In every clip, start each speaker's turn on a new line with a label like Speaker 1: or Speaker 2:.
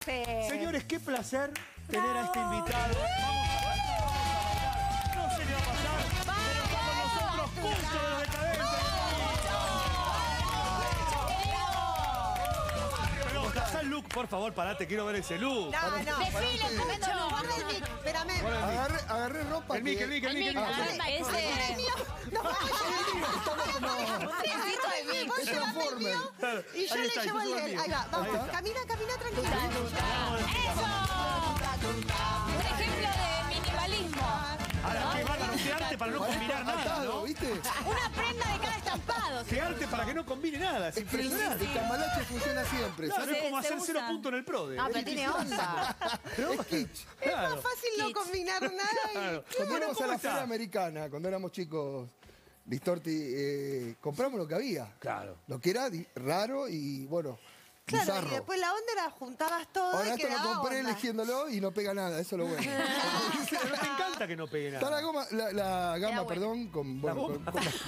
Speaker 1: Sí.
Speaker 2: Señores, qué placer tener a este invitado. No se le va a pasar, pero está con nosotros Pucho de los Decadentes. Pero haz el look, por favor, parate, quiero ver ese look.
Speaker 1: No.
Speaker 3: Desfile, Pucho.
Speaker 1: Guarda el mic, espérame.
Speaker 4: Agarré ropa.
Speaker 2: El mic.
Speaker 1: Ese. No, vos llevame el mío y yo
Speaker 2: Ahí
Speaker 1: le
Speaker 2: está,
Speaker 1: llevo el
Speaker 2: yo
Speaker 1: de él.
Speaker 2: llevo el
Speaker 1: Ahí
Speaker 2: mío.
Speaker 1: va, vamos. Camina tranquila.
Speaker 3: ¡Eso! Un ejemplo de minimalismo.
Speaker 2: Ahora, qué bárbaro, qué arte para no combinar nada,
Speaker 4: Atado,
Speaker 2: ¿no?
Speaker 4: ¿viste?
Speaker 3: Una prenda de cada estampado.
Speaker 2: Qué arte para que no combine nada, es impresionante.
Speaker 4: El cambalache funciona siempre.
Speaker 2: Claro, es como
Speaker 3: se
Speaker 2: hacer
Speaker 3: usa.
Speaker 2: 0 puntos en el PRODE.
Speaker 1: No, pero tiene onda.
Speaker 4: Es kitsch.
Speaker 1: Es
Speaker 2: Claro.
Speaker 1: más fácil no combinar nada.
Speaker 2: Claro.
Speaker 4: Cuando
Speaker 2: Bueno,
Speaker 4: íbamos a
Speaker 2: ¿cómo
Speaker 4: la
Speaker 2: está?
Speaker 4: feria americana, cuando éramos chicos, Listorti, compramos lo que había.
Speaker 2: Claro.
Speaker 4: Lo que era raro y, bueno,
Speaker 1: Claro,
Speaker 4: bizarro.
Speaker 1: y después la onda era juntabas todo
Speaker 4: Ahora
Speaker 1: y
Speaker 4: esto lo
Speaker 1: quedaba
Speaker 4: compré
Speaker 1: onda.
Speaker 4: eligiéndolo y no pega nada, eso es lo bueno.
Speaker 2: Pero no te encanta que no pegue
Speaker 4: Está
Speaker 2: nada.
Speaker 4: la goma, la gama,
Speaker 3: bueno.
Speaker 4: perdón, con...
Speaker 2: La
Speaker 4: Bueno,
Speaker 2: goma.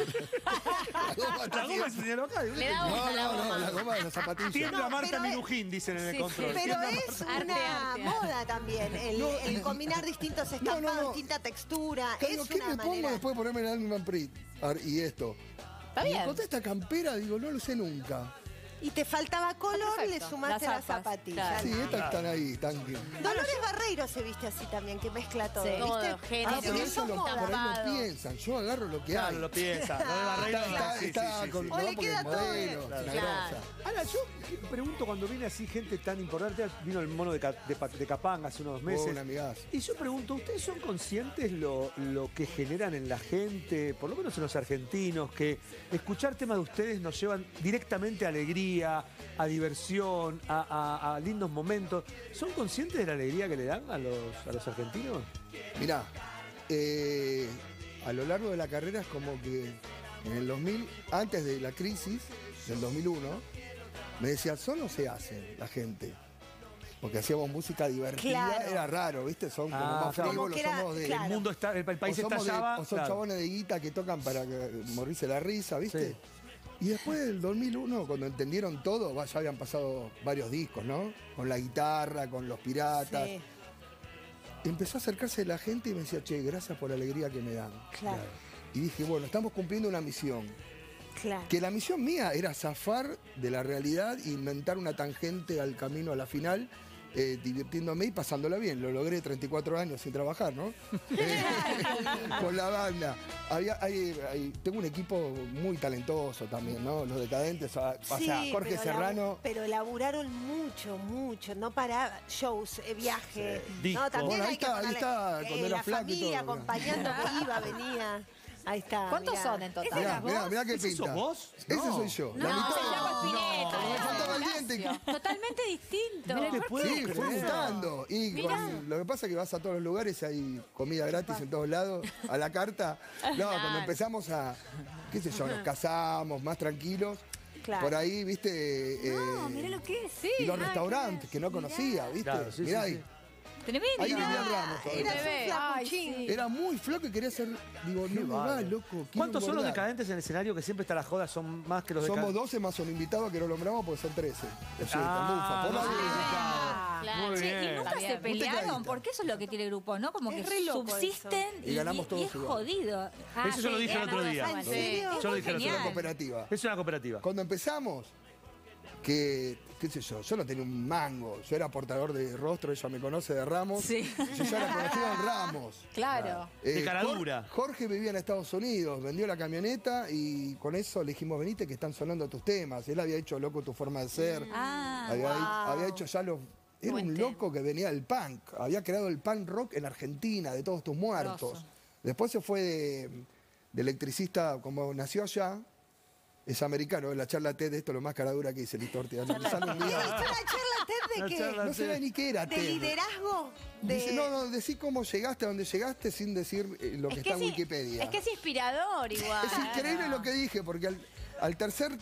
Speaker 4: la goma está
Speaker 2: La goma se señaló acá.
Speaker 3: Le da gusto a la
Speaker 4: No,
Speaker 3: goma.
Speaker 4: la goma de las zapatillas.
Speaker 2: Tiembla
Speaker 1: No,
Speaker 2: Marta
Speaker 1: pero es-
Speaker 2: Minujín, dicen en el
Speaker 3: Sí,
Speaker 2: control.
Speaker 3: sí.
Speaker 1: Pero es
Speaker 3: Arte,
Speaker 1: una
Speaker 3: arte.
Speaker 1: moda también, el combinar distintos estampados,
Speaker 4: no.
Speaker 1: distinta textura.
Speaker 4: Digo,
Speaker 1: Es
Speaker 4: ¿qué
Speaker 1: una
Speaker 4: me pongo
Speaker 1: manera.
Speaker 4: después de ponerme el Animal Print? Y esto.
Speaker 3: Está
Speaker 4: Y
Speaker 3: bien.
Speaker 4: encontré esta campera, digo, no lo sé nunca.
Speaker 1: Y te faltaba color, le
Speaker 3: Perfecto.
Speaker 1: sumaste
Speaker 3: Las
Speaker 1: las
Speaker 3: zapas,
Speaker 1: zapatillas.
Speaker 3: claro.
Speaker 4: Sí, estas están ahí, están bien.
Speaker 1: Dolores Barreiro se viste así también, que mezcla todo,
Speaker 3: Sí.
Speaker 1: ¿viste?
Speaker 3: Todo, género.
Speaker 4: Ah, pero
Speaker 1: Así que
Speaker 4: eso
Speaker 1: son
Speaker 4: por ahí
Speaker 1: moda.
Speaker 4: lo piensan. Yo agarro lo que
Speaker 2: Claro,
Speaker 4: hay.
Speaker 2: lo piensa. Lo de Barreiro,
Speaker 4: Está
Speaker 2: sí.
Speaker 4: con
Speaker 1: O le
Speaker 4: no, porque
Speaker 1: queda
Speaker 4: es
Speaker 1: todo
Speaker 4: modelo,
Speaker 1: bien.
Speaker 4: es una
Speaker 3: Claro.
Speaker 4: grosa.
Speaker 2: Ahora, yo pregunto cuando viene así gente tan importante, vino el mono de Capanga hace unos meses.
Speaker 4: un amigazo.
Speaker 2: Y yo pregunto, ¿ustedes son conscientes lo que generan en la gente, por lo menos en los argentinos, que escuchar temas de ustedes nos llevan directamente a alegría, a diversión, a lindos momentos? ¿Son conscientes de la alegría que le dan a los argentinos?
Speaker 4: Mirá, a lo largo de la carrera es como que en el 2000, antes de la crisis del 2001, me decían, solo se hace la gente. Porque hacíamos música divertida,
Speaker 1: Claro.
Speaker 4: era raro, ¿viste? Son como
Speaker 2: Ah,
Speaker 4: más
Speaker 2: claro.
Speaker 4: frívolos,
Speaker 1: Como que era-
Speaker 4: somos de...
Speaker 1: claro.
Speaker 2: El mundo está, el país
Speaker 4: o somos
Speaker 2: estallaba.
Speaker 4: o son
Speaker 2: claro.
Speaker 4: chabones de guita que tocan para morirse la risa, ¿viste?
Speaker 2: Sí.
Speaker 4: Y después del 2001, cuando entendieron todo, ya habían pasado varios discos, ¿no? Con la guitarra, con los piratas.
Speaker 1: Sí,
Speaker 4: Empezó a acercarse la gente y me decía, che, gracias por la alegría que me dan.
Speaker 1: claro,
Speaker 4: Y dije, bueno, estamos cumpliendo una misión.
Speaker 1: claro.
Speaker 4: Que la misión mía era zafar de la realidad e inventar una tangente al camino a la final, divirtiéndome y pasándola bien. Lo logré 34 años sin trabajar, ¿no? Con la banda. Tengo un equipo muy talentoso también, ¿no? Los Decadentes, o sea,
Speaker 1: Sí,
Speaker 4: Jorge
Speaker 1: pero
Speaker 4: Serrano.
Speaker 1: pero laburaron mucho, no para shows, viaje.
Speaker 2: Sí.
Speaker 1: No, también
Speaker 4: Bueno, ahí
Speaker 1: hay que
Speaker 4: está, ahí
Speaker 1: ponerle,
Speaker 4: está, cuando era
Speaker 1: la
Speaker 4: flaco y
Speaker 1: familia
Speaker 4: todo.
Speaker 1: acompañando que iba, venía. Ahí está.
Speaker 3: ¿Cuántos
Speaker 1: mirá.
Speaker 3: son en total?
Speaker 4: Mirá qué
Speaker 2: ¿Ese
Speaker 4: pinta.
Speaker 2: sos vos?
Speaker 4: Ese
Speaker 2: No.
Speaker 4: soy yo.
Speaker 3: No,
Speaker 4: la mitad.
Speaker 3: se llama Spinetta.
Speaker 4: Me faltaba el diente.
Speaker 3: Totalmente distinto.
Speaker 2: No te puedo
Speaker 4: Sí, fue
Speaker 2: creer.
Speaker 4: mutando. Y
Speaker 3: Mirá.
Speaker 4: lo que pasa es que vas a todos los lugares, hay comida gratis en todos lados, a la carta. No, cuando empezamos a, qué sé yo, nos casamos más tranquilos.
Speaker 1: Claro.
Speaker 4: Por ahí, viste.
Speaker 3: No, mirá lo que es. Sí.
Speaker 4: Y los restaurantes que no conocía, viste.
Speaker 2: Claro, sí,
Speaker 4: Mirá
Speaker 2: sí,
Speaker 4: ahí.
Speaker 2: sí.
Speaker 3: Tremendo.
Speaker 4: Ahí vivía el Ramos todavía.
Speaker 1: Era
Speaker 3: Bebé.
Speaker 1: un
Speaker 3: Ay,
Speaker 1: flacuchín.
Speaker 3: sí.
Speaker 4: Era muy flaco y quería ser. Digo, no me va,
Speaker 2: bárbaro.
Speaker 4: loco. quiero
Speaker 2: ¿Cuántos son los
Speaker 4: engordar.
Speaker 2: decadentes en el escenario que siempre está la joda? Son más que los
Speaker 4: Somos
Speaker 2: decadentes.
Speaker 4: 12 más un invitado que no nombramos porque son 13. Lo siento,
Speaker 2: Ah,
Speaker 4: Mufa, por la
Speaker 2: no,
Speaker 4: vida.
Speaker 3: Claro.
Speaker 2: Muy
Speaker 3: Che,
Speaker 2: bien.
Speaker 3: y nunca
Speaker 4: Está
Speaker 3: se
Speaker 4: bien.
Speaker 3: pelearon,
Speaker 4: Clarita.
Speaker 3: porque eso es lo que tiene el grupo, ¿no? Como
Speaker 1: Es
Speaker 3: que
Speaker 1: re loco
Speaker 3: subsisten
Speaker 4: eso. Y ganamos todos
Speaker 3: es
Speaker 4: igual.
Speaker 3: jodido.
Speaker 2: Eso yo lo dije el otro día.
Speaker 1: ¿En serio?
Speaker 3: Es
Speaker 2: Yo lo
Speaker 3: muy
Speaker 2: dije el otro día.
Speaker 4: Es una
Speaker 3: genial.
Speaker 4: cooperativa.
Speaker 2: Es una cooperativa.
Speaker 4: Cuando empezamos, qué sé yo no tenía un mango. Yo era portador de rostro, ella me conoce de Ramos.
Speaker 3: Sí.
Speaker 4: Yo ya era conocido en Ramos.
Speaker 3: Claro.
Speaker 2: De cara dura.
Speaker 4: Jorge vivía en Estados Unidos, vendió la camioneta y con eso le dijimos, venite que están sonando tus temas. Él había hecho Loco tu forma de ser.
Speaker 3: Ah,
Speaker 4: Había hecho ya los... Era
Speaker 3: Buen
Speaker 4: un
Speaker 3: tema.
Speaker 4: loco que venía del punk. Había creado el punk rock en Argentina, de Todos tus muertos.
Speaker 3: Grosso.
Speaker 4: Después se fue de electricista, como nació allá. Es americano, la charla TED, esto es lo más caradura que hice, Listorti. Analizando un
Speaker 1: ¿Qué
Speaker 4: día.
Speaker 1: viste una charla TED
Speaker 2: La
Speaker 1: de qué?
Speaker 2: charla
Speaker 4: No sabía ni qué era
Speaker 1: ¿De
Speaker 4: TED.
Speaker 1: liderazgo?
Speaker 4: Dice, no, decí cómo llegaste a donde llegaste sin decir lo que está en Wikipedia.
Speaker 3: Es que es inspirador igual.
Speaker 4: Es increíble lo que dije, porque al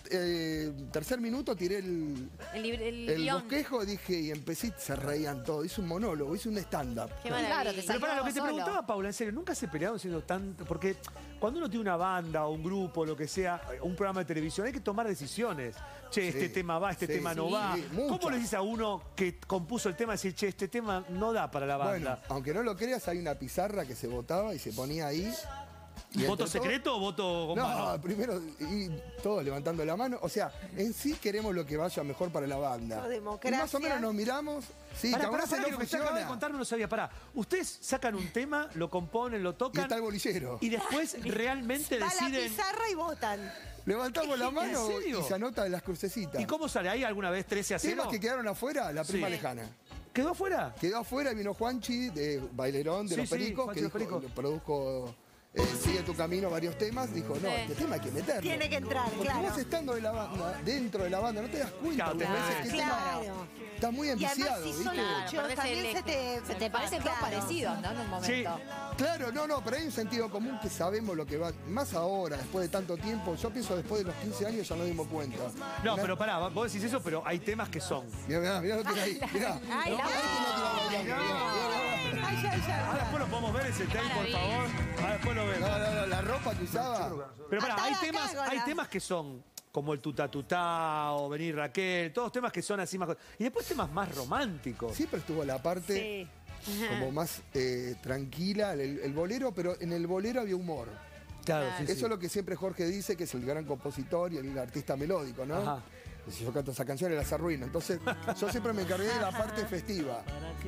Speaker 4: tercer minuto tiré el
Speaker 3: guión.
Speaker 4: bosquejo, dije, y empecé, se reían todos. Hice un monólogo, hice un stand-up.
Speaker 3: Qué
Speaker 5: Claro,
Speaker 3: maravilla.
Speaker 5: te
Speaker 2: Pero para lo que te
Speaker 5: solo.
Speaker 2: preguntaba, Paula, en serio, ¿nunca se pelearon siendo tanto? Porque cuando uno tiene una banda o un grupo, lo que sea, un programa de televisión, hay que tomar decisiones. Che, este tema va, este
Speaker 4: sí,
Speaker 2: tema no
Speaker 4: sí,
Speaker 2: va.
Speaker 4: muchas.
Speaker 2: ¿Cómo le dices a uno que compuso el tema, decir, che, este tema no da para la
Speaker 4: Bueno,
Speaker 2: banda?
Speaker 4: aunque no lo creas, hay una pizarra que se votaba y se ponía ahí. Y
Speaker 2: ¿Voto
Speaker 4: entre
Speaker 2: secreto o voto con
Speaker 4: No,
Speaker 2: mano?
Speaker 4: primero, y todos levantando la mano. O sea, en sí queremos lo que vaya mejor para la banda.
Speaker 1: No,
Speaker 4: Y
Speaker 1: democracia.
Speaker 4: más o menos nos miramos. Sí,
Speaker 2: Pará,
Speaker 4: que ahora
Speaker 2: pará,
Speaker 4: se
Speaker 2: pará,
Speaker 4: no
Speaker 2: que lo que usted acaba de
Speaker 4: funciona.
Speaker 2: contar no lo sabía. Pará, ustedes sacan un tema, lo componen, lo
Speaker 4: Y
Speaker 2: tocan
Speaker 4: está el bolillero.
Speaker 2: y después realmente
Speaker 1: Va a la
Speaker 2: deciden...
Speaker 1: pizarra y votan.
Speaker 4: Levantamos la mano
Speaker 2: ¿En serio?
Speaker 4: y se anota las crucecitas.
Speaker 2: ¿Y cómo sale? ¿Ahí alguna vez 13-0?
Speaker 4: Temas que quedaron afuera, la prima
Speaker 2: Sí.
Speaker 4: lejana.
Speaker 2: ¿Quedó afuera?
Speaker 4: Quedó afuera y vino Juanchi de Bailerón de
Speaker 2: Sí,
Speaker 4: Los
Speaker 2: sí,
Speaker 4: Pericos,
Speaker 2: Juanchi
Speaker 4: que
Speaker 2: de Los
Speaker 4: dijo,
Speaker 2: Pericos.
Speaker 4: produjo Sigue tu camino varios temas. Dijo, no,
Speaker 3: Sí.
Speaker 4: este tema hay que meterlo.
Speaker 1: Tiene que entrar,
Speaker 4: Porque
Speaker 1: claro.
Speaker 4: vos estando de la banda, dentro de la banda, no te das cuenta.
Speaker 2: Claro,
Speaker 4: porque
Speaker 2: te
Speaker 4: a veces
Speaker 2: ves.
Speaker 4: que
Speaker 1: Claro.
Speaker 4: estás muy
Speaker 1: Y además
Speaker 4: enviciado,
Speaker 1: si
Speaker 4: ¿viste?
Speaker 1: son
Speaker 3: Claro,
Speaker 1: muchos,
Speaker 3: perdés
Speaker 1: también
Speaker 3: el
Speaker 1: se te...
Speaker 5: Se te parecen todos
Speaker 1: Claro.
Speaker 5: parecidos, ¿no? En un momento.
Speaker 4: Claro, no, pero hay un sentido común que sabemos lo que va. Más ahora, después de tanto tiempo, yo pienso después de los 15 años ya nos dimos cuenta.
Speaker 2: No, pero pará, vos decís eso, pero hay temas que son.
Speaker 4: Mirá, lo tiene ahí. Mirá.
Speaker 3: Ay,
Speaker 4: No,
Speaker 3: la-
Speaker 4: ahí que no te va bailando,
Speaker 1: Ay, ya, ya.
Speaker 2: Ahora después lo podemos ver ese tape, por
Speaker 3: Maravilla.
Speaker 2: favor. Ahora después lo vemos.
Speaker 4: No, la ropa que usaba.
Speaker 2: Pero pará,
Speaker 1: Atada
Speaker 2: hay
Speaker 1: acá,
Speaker 2: temas,
Speaker 1: Gola.
Speaker 2: hay temas que son como el tutá tutá o venir Raquel, todos temas que son así más... Y después temas más románticos.
Speaker 4: Siempre estuvo la parte
Speaker 1: Sí.
Speaker 4: como más tranquila, el bolero, pero en el bolero había humor.
Speaker 2: Claro, sí,
Speaker 4: Eso
Speaker 2: sí.
Speaker 4: es lo que siempre Jorge dice, que es el gran compositor y el artista melódico, ¿no?
Speaker 2: Ajá.
Speaker 4: Si yo canto esa canción, las arruino. Entonces, yo siempre me encargué de la parte festiva.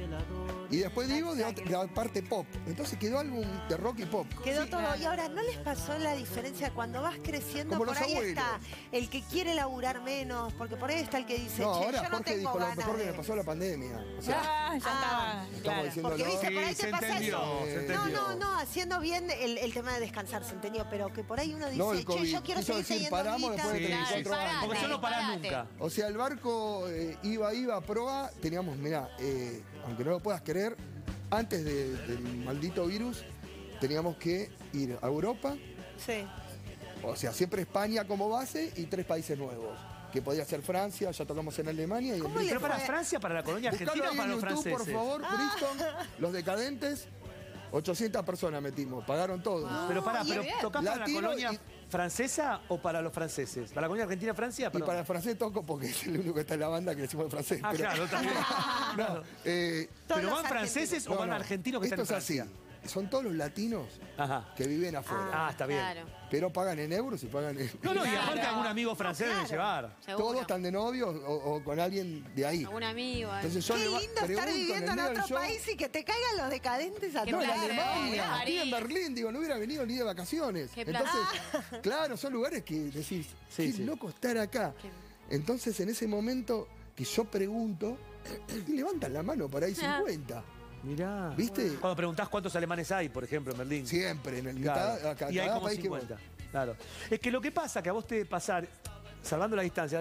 Speaker 4: Y después digo de la parte pop. Entonces quedó álbum de rock y pop.
Speaker 1: Quedó todo. Y ahora, ¿no les pasó la diferencia cuando vas creciendo?
Speaker 4: Como
Speaker 1: Por
Speaker 4: los
Speaker 1: ahí
Speaker 4: abuelos.
Speaker 1: está el que quiere laburar menos, porque por ahí está el que dice,
Speaker 4: No,
Speaker 1: che,
Speaker 4: ahora
Speaker 1: yo no
Speaker 4: Jorge
Speaker 1: tengo
Speaker 4: dijo, lo
Speaker 1: ganas
Speaker 4: mejor que
Speaker 1: de...
Speaker 4: me pasó la pandemia. O sea,
Speaker 3: Ya estaba.
Speaker 4: estamos
Speaker 3: Claro.
Speaker 4: diciendo
Speaker 1: Porque viste, por ahí
Speaker 2: Sí,
Speaker 1: te
Speaker 2: se
Speaker 1: pasa
Speaker 2: entendió,
Speaker 1: eso.
Speaker 2: se
Speaker 1: No,
Speaker 2: entendió.
Speaker 1: no, haciendo bien el tema de descansar, se entendió, pero que por ahí uno dice,
Speaker 4: No, el
Speaker 1: che,
Speaker 4: COVID.
Speaker 1: yo quiero
Speaker 4: Quiso
Speaker 1: seguir
Speaker 4: decir,
Speaker 1: teniendo
Speaker 4: paramos
Speaker 1: guita.
Speaker 4: después de
Speaker 3: Claro,
Speaker 4: 34 años.
Speaker 2: Porque yo no parás
Speaker 3: parate.
Speaker 2: nunca.
Speaker 4: O sea, el barco iba, proa, teníamos, mirá, aunque no lo puedas creer, antes del maldito virus, teníamos que ir a Europa,
Speaker 1: Sí.
Speaker 4: o sea, siempre España como base y 3 países nuevos, que podía ser Francia, ya tocamos en Alemania y en
Speaker 1: ¿Cómo
Speaker 4: Bristol.
Speaker 2: Pero para
Speaker 1: fue?
Speaker 2: Francia, para la colonia
Speaker 4: Buscalo
Speaker 2: argentina o
Speaker 4: ahí
Speaker 2: para
Speaker 4: en
Speaker 2: los
Speaker 4: YouTube,
Speaker 2: franceses.
Speaker 4: por favor, Bristol, Los Decadentes, 800 personas metimos, pagaron todo.
Speaker 2: Pero pará,
Speaker 1: y
Speaker 2: pero
Speaker 3: bien.
Speaker 2: ¿tocás para la
Speaker 4: Latino
Speaker 2: colonia
Speaker 4: y-
Speaker 2: francesa o para los franceses? ¿Para la colonia argentina-Francia?
Speaker 4: Y para el francés toco porque es el único que está en la banda que decimos en francés.
Speaker 2: Ah,
Speaker 4: pero-
Speaker 2: claro, también.
Speaker 4: No,
Speaker 1: Todos
Speaker 2: ¿Pero
Speaker 1: los
Speaker 2: van franceses o
Speaker 4: no,
Speaker 2: van
Speaker 4: no.
Speaker 2: argentinos que
Speaker 4: Esto
Speaker 2: están en
Speaker 4: es así.
Speaker 2: Francia?
Speaker 4: Son todos los latinos
Speaker 2: Ajá.
Speaker 4: que viven afuera.
Speaker 2: Ah, está bien.
Speaker 3: Claro.
Speaker 4: Pero pagan en euros y pagan en...
Speaker 2: No, no, y
Speaker 3: Claro.
Speaker 2: aparte algún amigo francés debe llevar.
Speaker 3: Seguro.
Speaker 4: Todos están de novios o con alguien de ahí.
Speaker 3: Algún amigo.
Speaker 4: Entonces yo
Speaker 1: Qué
Speaker 4: le
Speaker 1: lindo estar
Speaker 4: pregunto
Speaker 1: viviendo en
Speaker 4: el medio del
Speaker 1: otro
Speaker 4: show,
Speaker 1: país y que te caigan los decadentes a
Speaker 3: Qué
Speaker 4: No,
Speaker 1: todos
Speaker 4: en
Speaker 3: placer,
Speaker 1: lados.
Speaker 4: Alemania,
Speaker 3: París.
Speaker 4: aquí en Berlín, digo, no hubiera venido ni de vacaciones.
Speaker 3: Qué placer.
Speaker 4: Entonces, claro, son lugares que decís,
Speaker 2: Sí,
Speaker 4: qué
Speaker 2: sí.
Speaker 4: loco estar acá. Entonces, en ese momento que yo pregunto, y levantan la mano por ahí 50.
Speaker 2: Mirá.
Speaker 4: ¿Viste?
Speaker 2: Cuando preguntás cuántos alemanes hay, por ejemplo, en Berlín.
Speaker 4: Siempre, en el
Speaker 2: Claro.
Speaker 4: mitad, acá,
Speaker 2: Y hay
Speaker 4: cada
Speaker 2: como
Speaker 4: país que
Speaker 2: 50. Claro. Es que lo que pasa, que a vos te debe pasar, salvando la distancia,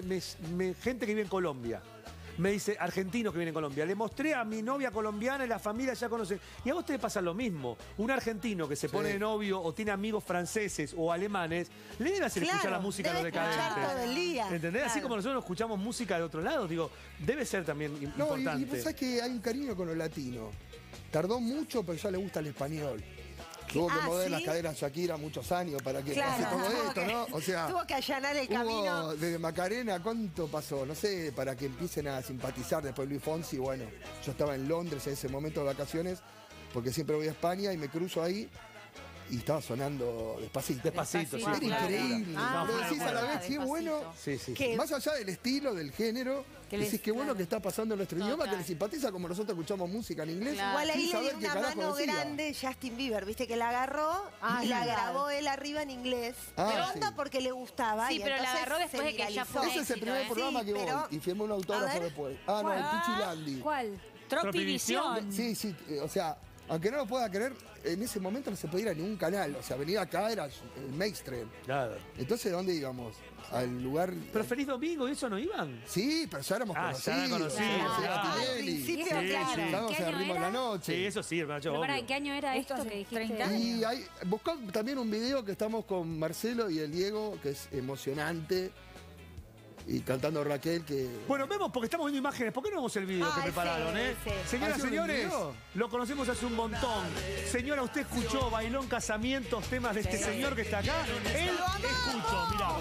Speaker 2: gente que vive en Colombia, me dice, argentinos que viven en Colombia, le mostré a mi novia colombiana y la familia ya conocen. Y a vos te debe pasar lo mismo. Un argentino que se pone de novio o tiene amigos franceses o alemanes, le debe hacer escuchar
Speaker 1: Claro,
Speaker 2: la música de los
Speaker 1: debe escuchar
Speaker 2: decadentes.
Speaker 1: todo el día.
Speaker 2: ¿Entendés? Así
Speaker 1: Claro.
Speaker 2: como nosotros escuchamos música de otro lado, digo, debe ser también
Speaker 4: No, y
Speaker 2: importante.
Speaker 4: vos sabés que hay un cariño con los latinos. Tardó mucho, pero ya le gusta el español. Tuvo que
Speaker 1: Ah,
Speaker 4: mover
Speaker 1: ¿sí?
Speaker 4: las caderas Shakira muchos años para que
Speaker 1: Claro,
Speaker 4: pase todo
Speaker 1: tuvo
Speaker 4: esto,
Speaker 1: que-
Speaker 4: ¿no? O sea,
Speaker 1: tuvo que allanar el camino.
Speaker 4: hubo desde Macarena, ¿cuánto pasó? No sé, para que empiecen a simpatizar después Luis Fonsi. Bueno, yo estaba en Londres en ese momento de vacaciones, porque siempre voy a España y me cruzo ahí y estaba sonando Despacito.
Speaker 2: Despacito, sí.
Speaker 4: Era
Speaker 3: Claro.
Speaker 4: increíble.
Speaker 1: Ah,
Speaker 4: Pero decís a la vez, qué
Speaker 3: Despacito.
Speaker 4: bueno.
Speaker 2: Sí, sí.
Speaker 1: Que-
Speaker 4: Más allá del estilo, del género,
Speaker 3: Que
Speaker 4: decís
Speaker 3: les-
Speaker 4: qué bueno
Speaker 3: claro.
Speaker 4: que está pasando en nuestro
Speaker 3: Total.
Speaker 4: idioma, que les simpatiza como nosotros escuchamos música en inglés.
Speaker 3: Claro.
Speaker 1: Igual
Speaker 4: sin
Speaker 1: ahí le
Speaker 4: saber
Speaker 1: dio
Speaker 4: qué
Speaker 1: una
Speaker 4: carajo
Speaker 1: mano
Speaker 4: decía.
Speaker 1: grande Justin Bieber, viste que la agarró y la grabó él arriba en inglés.
Speaker 4: Ah,
Speaker 1: pero
Speaker 4: sí.
Speaker 1: onda porque le gustaba.
Speaker 3: Sí,
Speaker 1: y
Speaker 3: pero la
Speaker 1: entonces
Speaker 3: agarró después
Speaker 1: se
Speaker 3: de que ya
Speaker 1: viralizó.
Speaker 3: fue
Speaker 4: Ese es el
Speaker 3: éxito,
Speaker 4: primer
Speaker 3: ¿eh?
Speaker 4: programa
Speaker 1: Sí,
Speaker 4: que
Speaker 1: pero-
Speaker 4: voy y firmé un autógrafo
Speaker 1: a ver.
Speaker 4: después. Ah, no, el Pichilandi.
Speaker 5: ¿Cuál?
Speaker 3: Tropivisión.
Speaker 4: Sí, sí, o sea, aunque no lo pueda creer, en ese momento no se podía ir a ningún canal. O sea, venir acá era el mainstream.
Speaker 2: Claro.
Speaker 4: Entonces, ¿dónde íbamos? Al lugar...
Speaker 2: Pero Feliz Domingo, ¿y eso no iban?
Speaker 4: Sí, pero ya éramos
Speaker 2: Ah, ya
Speaker 4: conocidos.
Speaker 2: eran conocidos,
Speaker 4: Sí,
Speaker 2: claro.
Speaker 4: era
Speaker 1: Al
Speaker 4: Tinelli.
Speaker 1: principio,
Speaker 2: Sí,
Speaker 1: claro.
Speaker 2: sí.
Speaker 4: Estábamos
Speaker 3: ¿Qué
Speaker 4: al
Speaker 3: año
Speaker 4: ritmo de
Speaker 3: era?
Speaker 4: la noche.
Speaker 2: Sí, eso sí, hermano,
Speaker 3: Pero pará,
Speaker 2: obvio.
Speaker 3: ¿en qué año era
Speaker 5: Esto
Speaker 3: esto
Speaker 5: hace
Speaker 3: que dijiste?
Speaker 5: 30 años.
Speaker 4: Y buscó también un video que estamos con Marcelo y el Diego, que es emocionante. Y cantando Raquel, que...
Speaker 2: Bueno, vemos porque estamos viendo imágenes. ¿Por qué no vemos el video que
Speaker 1: Ay,
Speaker 2: prepararon,
Speaker 1: sí,
Speaker 2: eh?
Speaker 1: sí.
Speaker 2: Señoras y
Speaker 4: ¿Hacen un
Speaker 2: señores,
Speaker 4: video?
Speaker 2: lo conocemos hace un montón. Señora, usted escuchó, bailó en casamientos, temas de este señor que está acá. Él escuchó, mirá.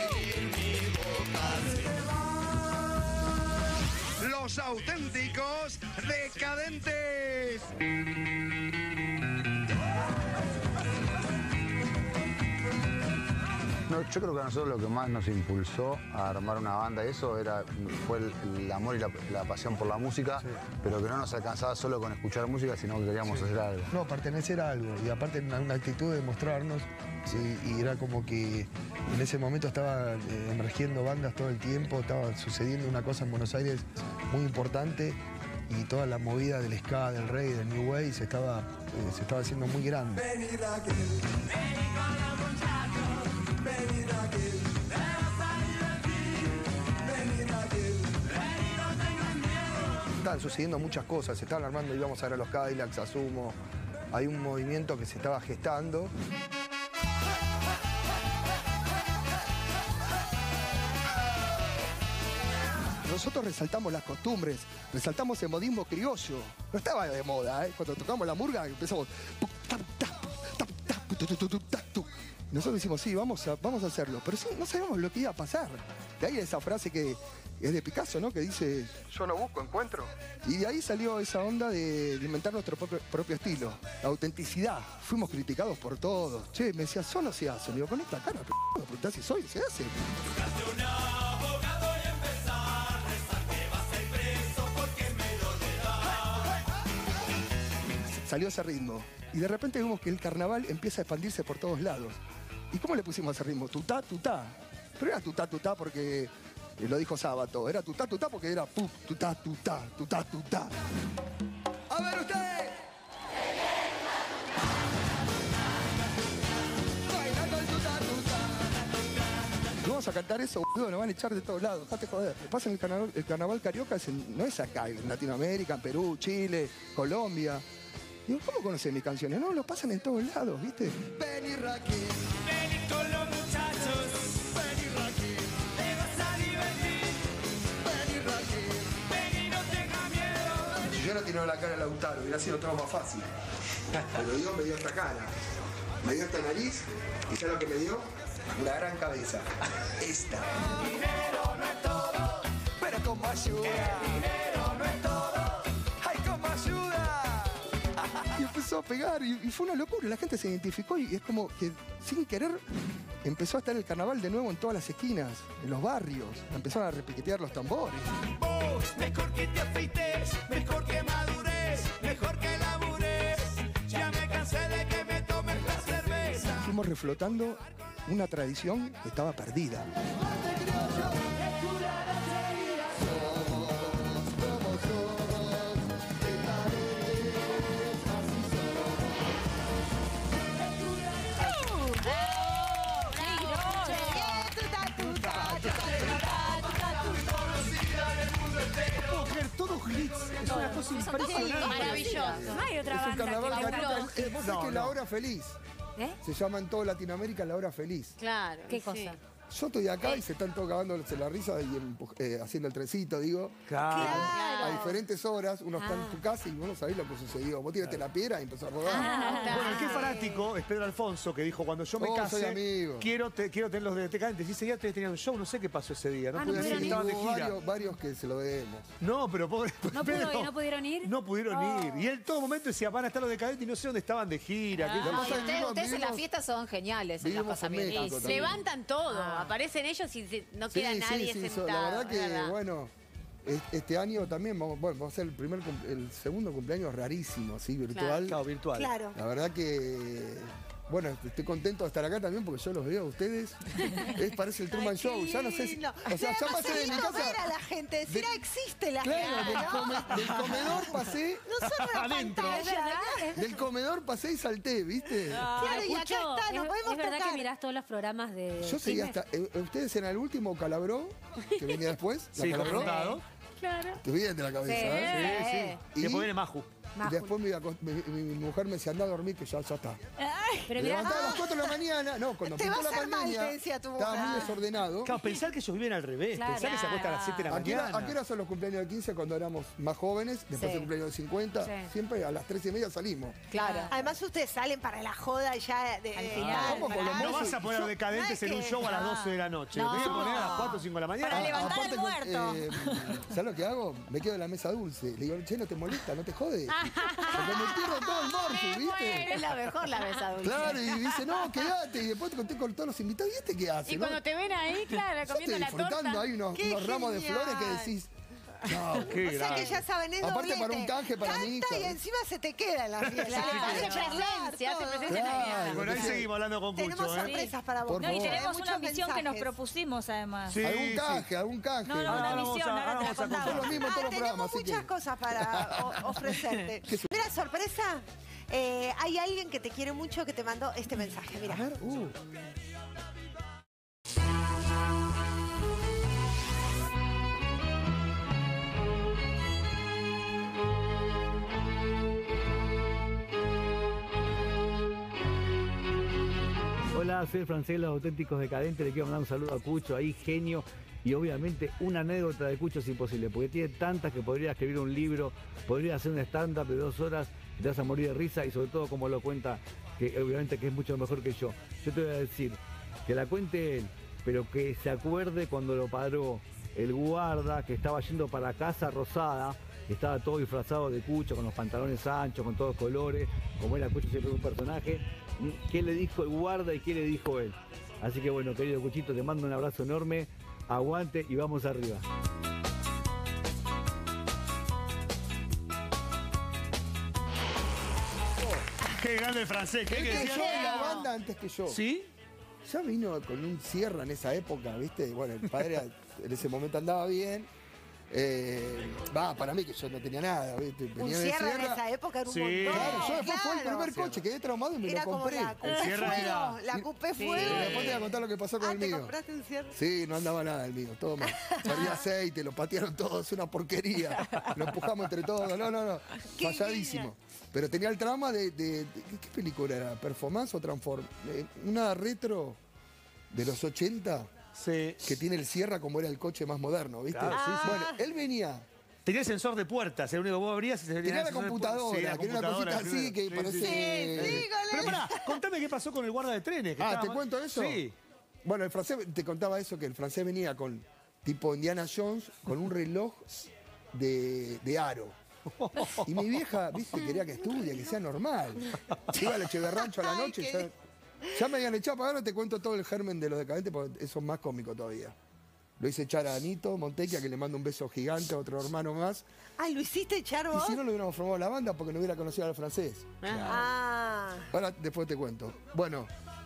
Speaker 6: Los auténticos decadentes.
Speaker 7: No, yo creo que a nosotros lo que más nos impulsó a armar una banda, fue el amor y la pasión por la música, pero que no nos alcanzaba solo con escuchar música, sino que queríamos hacer algo.
Speaker 4: No, pertenecer a algo. Y aparte una actitud de mostrarnos. Y era como que en ese momento estaba emergiendo bandas todo el tiempo, estaba sucediendo una cosa en Buenos Aires muy importante y toda la movida del ska, del reggae, del new wave se estaba haciendo muy grande. Estaban sucediendo muchas cosas, se estaban armando, íbamos a ver a los Cadillacs, a Sumo, hay un movimiento que se estaba gestando. Nosotros resaltamos las costumbres, resaltamos el modismo criollo. No estaba de moda, ¿eh? Cuando tocamos la murga empezamos... Nosotros decimos, sí, vamos a hacerlo, pero sí, no sabemos lo que iba a pasar. De ahí esa frase que es de Picasso, ¿no? Que dice, yo no busco, encuentro. Y de ahí salió esa onda de inventar nuestro propio estilo, la autenticidad. Fuimos criticados por todos. Che, me decía, solo se hace. Le digo, con esta cara, me preguntás si soy, se hace. Salió ese ritmo. Y de repente vimos que el carnaval empieza a expandirse por todos lados. ¿Y cómo le pusimos ese ritmo? Tutá, tutá. Pero era tutá, tutá porque lo dijo Sábato. Era tutá, tutá porque era pup, tutá, tutá, tutá, tutá. A ver ustedes. Bailando el tutá, tutá. No vamos a cantar eso, boludo, nos van a echar de todos lados. Dejate joder. Lo que pasa en el carnaval carioca no es acá, en Latinoamérica, en Perú, Chile, Colombia. Digo, ¿cómo conocen mis canciones? No, lo pasan en todos lados, ¿viste? Vení, Raquel.
Speaker 8: Vení con los muchachos.
Speaker 4: Vení, Raquel.
Speaker 8: Te vas a divertir.
Speaker 4: Vení, Raquel.
Speaker 8: Vení, no tengas miedo.
Speaker 4: Si yo no tirado la cara a Lautaro, hubiera sido todo más fácil. Pero Dios me dio esta cara. Me dio esta nariz. ¿Y sabes lo que me dio? Una gran cabeza. Esta.
Speaker 8: Dinero no es todo,
Speaker 4: Pero como ayuda.
Speaker 8: dinero no es todo.
Speaker 4: ¡Ay, cómo ayuda! Y empezó a pegar y fue una locura. La gente se identificó y es como que sin querer empezó a estar el carnaval de nuevo en todas las esquinas, en los barrios. Empezaron a repiquetear los tambores.
Speaker 8: Vos, mejor que te afeites, mejor que madures, mejor que labures. Ya me cansé de que me tomes la cerveza.
Speaker 4: Fuimos reflotando una tradición que estaba perdida.
Speaker 2: Mujer, todos hits. Es una cosa impresionante.
Speaker 3: Maravilloso. No hay otra
Speaker 4: Es un
Speaker 3: banda
Speaker 4: carnaval
Speaker 3: que
Speaker 4: carioca.
Speaker 3: laburó.
Speaker 4: Vos sabés que La Hora Feliz
Speaker 3: ¿Eh?
Speaker 4: se llama en toda Latinoamérica La Hora Feliz.
Speaker 1: Claro.
Speaker 3: ¿Qué
Speaker 1: sí.
Speaker 3: cosa?
Speaker 4: Yo estoy acá y se están todos cagándose la risa y haciendo el trencito, digo.
Speaker 2: Claro.
Speaker 4: A diferentes horas, uno está en tu casa y vos no sabés lo que sucedió. Vos tiraste la piedra y empezó a rodar.
Speaker 2: Bueno, el que es fanático es Pedro Alfonso, que dijo, cuando yo me
Speaker 4: Oh, soy
Speaker 2: case,
Speaker 4: amigo.
Speaker 2: quiero tener los de Decadentes. Y ese día ustedes tenían un show, no sé qué pasó ese día. No
Speaker 3: Ah,
Speaker 2: pude
Speaker 3: no
Speaker 2: ir,
Speaker 3: pudieron ir.
Speaker 2: estaban de
Speaker 4: Hubo
Speaker 2: gira.
Speaker 4: varios que se lo debemos.
Speaker 2: No, pero pobre
Speaker 3: ¿No
Speaker 2: Pedro.
Speaker 3: ¿No pudieron ir?
Speaker 2: No pudieron ir. Y él todo momento decía, van a estar los Decadentes y no sé dónde estaban de gira. qué
Speaker 4: Lo
Speaker 2: cosa.
Speaker 4: que pasa es que
Speaker 5: Ustedes en las
Speaker 4: vivimos-
Speaker 5: fiestas son geniales en los
Speaker 4: vivimos en
Speaker 5: casamientos.
Speaker 4: México
Speaker 1: Y
Speaker 4: también.
Speaker 1: levantan todo, aparecen ellos y no queda nadie sentado.
Speaker 4: La verdad que,
Speaker 1: es verdad.
Speaker 4: bueno, este año también vamos a hacer el segundo cumpleaños rarísimo, así, virtual.
Speaker 2: Claro, virtual.
Speaker 1: Claro.
Speaker 4: La verdad que, bueno, estoy contento de estar acá también porque yo los veo a ustedes. Parece el Truman Show, ya no sé si...
Speaker 1: lindo.
Speaker 4: O sea, ya
Speaker 1: Además,
Speaker 4: pasé de
Speaker 1: es
Speaker 4: mi
Speaker 1: lindo
Speaker 4: casa...
Speaker 1: ver a la gente, decir,
Speaker 4: de-
Speaker 1: existe la
Speaker 4: Claro,
Speaker 1: gente. ¿no?
Speaker 4: del comedor pasé...
Speaker 1: No son una
Speaker 2: Adentro.
Speaker 3: ¿Es
Speaker 1: pantalla.
Speaker 3: verdad?
Speaker 4: Del comedor pasé y salté, ¿viste?
Speaker 1: Claro, y acá
Speaker 3: Escucho,
Speaker 1: está, nos podemos
Speaker 3: ¿Es verdad
Speaker 1: tocar.
Speaker 3: que mirás todos los programas de
Speaker 4: Yo seguí
Speaker 3: cine?
Speaker 4: hasta... ustedes eran el último Calabró, que venía después. la
Speaker 2: Sí,
Speaker 4: Calabró.
Speaker 2: confrontado.
Speaker 3: Claro.
Speaker 4: Te bien de la cabeza,
Speaker 3: Sí.
Speaker 4: ¿eh?
Speaker 2: Sí.
Speaker 4: Y-
Speaker 2: Después viene Maju.
Speaker 4: Y después mi mujer me decía, anda a dormir que ya está.
Speaker 3: Pero
Speaker 4: Me
Speaker 3: mirá,
Speaker 4: levantaba a las 4 de la mañana. No, cuando
Speaker 1: Te
Speaker 4: pintó
Speaker 1: va a
Speaker 4: la
Speaker 1: hacer mal,
Speaker 4: pandemia,
Speaker 1: te decía tu
Speaker 4: estaba
Speaker 1: mujer.
Speaker 4: muy desordenado.
Speaker 2: Claro, pensar que ellos viven al revés.
Speaker 3: Claro.
Speaker 2: Pensar que se acuesta a las 7 de la
Speaker 4: ¿A qué
Speaker 2: mañana.
Speaker 4: hora son los cumpleaños de 15 cuando éramos más jóvenes? Después
Speaker 3: Sí.
Speaker 4: del cumpleaños de 50.
Speaker 3: Sí.
Speaker 4: Siempre a las 3:30 salimos.
Speaker 3: claro.
Speaker 1: Además, ustedes salen para la joda ya de,
Speaker 3: Al final.
Speaker 4: ¿Cómo? Con los
Speaker 2: No
Speaker 4: mozos.
Speaker 2: vas a poner decadentes en un show a las 12 de la noche.
Speaker 3: No.
Speaker 2: Te voy a poner a las 4 o 5 de la mañana.
Speaker 5: Para levantar
Speaker 4: Aparte
Speaker 5: al muerto.
Speaker 4: ¿Sabes lo que hago? Me quedo en la mesa dulce. Le digo, che, no te molesta, no te jode. Porque me pierdo todo el morfe, ¿viste?
Speaker 5: Es la mejor la mesa dulce.
Speaker 4: Claro, y dice, no, quédate. Y después te conté con todos los invitados. ¿Y este qué hace?
Speaker 3: Y
Speaker 4: no?
Speaker 3: cuando te ven ahí, claro,
Speaker 4: Yo
Speaker 3: comiendo
Speaker 4: estoy
Speaker 3: la
Speaker 4: disfrutando,
Speaker 3: torta.
Speaker 4: hay unos
Speaker 1: ¡Qué
Speaker 4: ramos de
Speaker 1: genial!
Speaker 4: flores que decís, no,
Speaker 2: Qué
Speaker 1: O sea que
Speaker 2: grande.
Speaker 1: ya saben, es
Speaker 4: Aparte
Speaker 1: doblete.
Speaker 4: para un canje para mi hija.
Speaker 1: Canta y encima se te queda en la fiesta.
Speaker 3: Claro,
Speaker 1: Le
Speaker 3: hace
Speaker 1: podés charlar,
Speaker 3: presencia, hace
Speaker 1: todo.
Speaker 3: presencia en la
Speaker 4: Claro.
Speaker 3: vida.
Speaker 2: Bueno, ahí seguimos hablando con
Speaker 1: Tenemos
Speaker 2: Cucho, ¿eh?
Speaker 1: sorpresas para vos.
Speaker 4: Por
Speaker 5: No, y
Speaker 4: favor.
Speaker 5: tenemos
Speaker 1: Muchos
Speaker 5: una misión que nos
Speaker 1: mensajes.
Speaker 5: propusimos además.
Speaker 2: Sí,
Speaker 4: algún
Speaker 2: sí.
Speaker 4: canje, algún canje.
Speaker 5: No, no,
Speaker 2: Ahora
Speaker 5: una
Speaker 2: vamos
Speaker 5: misión,
Speaker 2: a-
Speaker 5: ahora te la
Speaker 2: vamos a
Speaker 5: contamos.
Speaker 4: Son lo mismo en todos los
Speaker 1: tenemos
Speaker 4: programas, así
Speaker 1: muchas
Speaker 4: que...
Speaker 1: cosas para ofrecerte.
Speaker 4: ¿Qué es?
Speaker 1: Mira, sorpresa. Hay alguien que te quiere mucho que te mandó este mensaje. Mira.
Speaker 4: A ver,
Speaker 9: Hola, soy el francés de los auténticos decadentes. Le quiero mandar un saludo a Cucho, ahí genio. Y obviamente una anécdota de Cucho es imposible, porque tiene tantas que podría escribir un libro, podría hacer un stand-up de 2 horas y te vas a morir de risa, y sobre todo como lo cuenta, que obviamente que es mucho mejor que yo. Yo te voy a decir que la cuente él, pero que se acuerde cuando lo paró el guarda que estaba yendo para Casa Rosada, que estaba todo disfrazado de Cucho, con los pantalones anchos, con todos colores, como era Cucho siempre un personaje. ¿Qué le dijo el guarda y qué le dijo él? Así que bueno, querido Cuchito, te mando un abrazo enorme, aguante y vamos arriba.
Speaker 2: Qué grande el francés. ¿Qué
Speaker 4: él
Speaker 2: decía?
Speaker 4: cayó en la banda antes que yo.
Speaker 2: ¿Sí?
Speaker 4: Ya vino con un Sierra en esa época, ¿viste? Bueno, el padre en ese momento andaba bien. Para mí que yo no tenía nada, ¿viste?
Speaker 1: Un
Speaker 4: Venía de
Speaker 1: Sierra en esa época era un
Speaker 2: Sí.
Speaker 1: montón.
Speaker 4: Claro, yo después fue el
Speaker 1: Claro.
Speaker 4: primer coche, quedé traumado y me
Speaker 1: Era
Speaker 4: lo
Speaker 1: como
Speaker 4: compré.
Speaker 1: la Coupé
Speaker 2: El Sierra
Speaker 1: Fuego.
Speaker 2: era-
Speaker 1: La Coupé
Speaker 4: Y
Speaker 1: Fuego.
Speaker 4: después te voy a contar lo que pasó con el
Speaker 1: ¿te
Speaker 4: mío.
Speaker 1: compraste un Sierra?
Speaker 4: Sí, no andaba nada el mío, todo mal. Perdía aceite, lo patearon todos, una porquería. Lo empujamos entre todos, no.
Speaker 1: Qué
Speaker 4: Falladísimo. Pero tenía el trauma de ¿qué película era? ¿Performance o Transform? Una retro de los 80
Speaker 2: Sí.
Speaker 4: que tiene el Sierra como era el coche más moderno, ¿viste?
Speaker 2: Claro, sí, sí.
Speaker 4: Bueno, él venía,
Speaker 2: Tenía sensor de puertas, el único que vos abrías y se
Speaker 4: tenía la computadora,
Speaker 2: Sí, la
Speaker 4: que era una
Speaker 2: computadora
Speaker 4: cosita así
Speaker 2: primero.
Speaker 4: que parece...
Speaker 1: Sí,
Speaker 2: Pero pará, contame qué pasó con el guarda de trenes. que
Speaker 4: Ah,
Speaker 2: estaba-
Speaker 4: ¿te cuento eso?
Speaker 2: Sí.
Speaker 4: Bueno, el francés, te contaba eso, que el francés venía con, tipo Indiana Jones, con un reloj de aro. Y mi vieja, viste, quería que estudie, que sea normal. Iba al Echeverrancho a la noche, ya me habían echado para ahora, te cuento todo el germen de los decadentes, porque eso es más cómico todavía. Lo hice echar a Anito Montequia, que le mando un beso gigante a otro hermano más.
Speaker 1: Ay, ¿lo hiciste echar
Speaker 4: Y
Speaker 1: vos?
Speaker 4: si no, lo hubiéramos formado la banda porque no hubiera conocido al francés.
Speaker 1: Ah.
Speaker 4: Ahora después te cuento. Bueno,